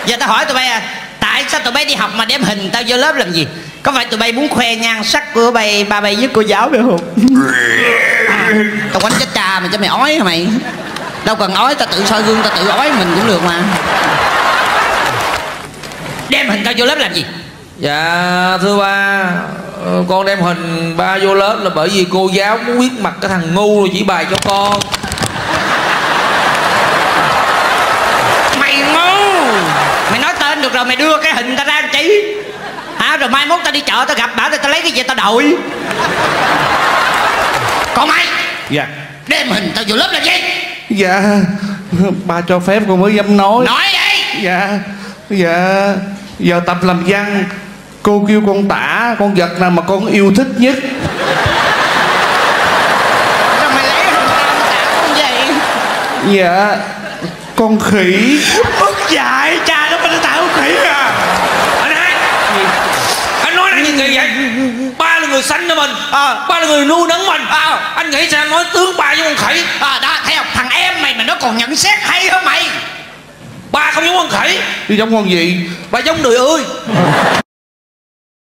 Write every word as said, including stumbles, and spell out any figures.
Giờ tao hỏi tụi bay à, tại sao tụi bay đi học mà đem hình tao vô lớp làm gì? Có phải tụi bay muốn khoe nhan sắc của bay ba bay với cô giáo phải không? Tao quánh chết cha mày cho mày ói hả mày? Đâu cần ói, tao tự soi gương tao tự ói mình cũng được mà. Đem hình tao vô lớp làm gì? Dạ thưa ba, con đem hình ba vô lớp là bởi vì cô giáo muốn biết mặt cái thằng ngu rồi chỉ bài cho con. Mày ngu, mày nói tên được rồi mày đưa cái hình tao ra làm chi? Hả? Rồi mai mốt tao đi chợ tao gặp bả tao lấy cái gì tao đổi. Còn mày? Dạ. Đem hình tao vô lớp làm gì? Dạ ba cho phép con mới dám nói. Nói đi. Dạ. Dạ giờ tập làm văn, cô kêu con tả con vật nào mà con yêu thích nhất. Sao mày lấy hình tao mà tả con gì? Dạ con khỉ. Mất dạy cha nó mình tạo khỉ à. Anh hai, anh nói năng như kỳ vậy? Ba là người sanh cho mình, à. ba là người nuôi nấng mình, à. Anh nghĩ sao nói tướng ba với con khỉ? À đó, thấy không? Thằng em mày mà nó còn nhận xét hay hơn mày. Ba không giống con khỉ. Đi giống con gì? Ba giống người ơi.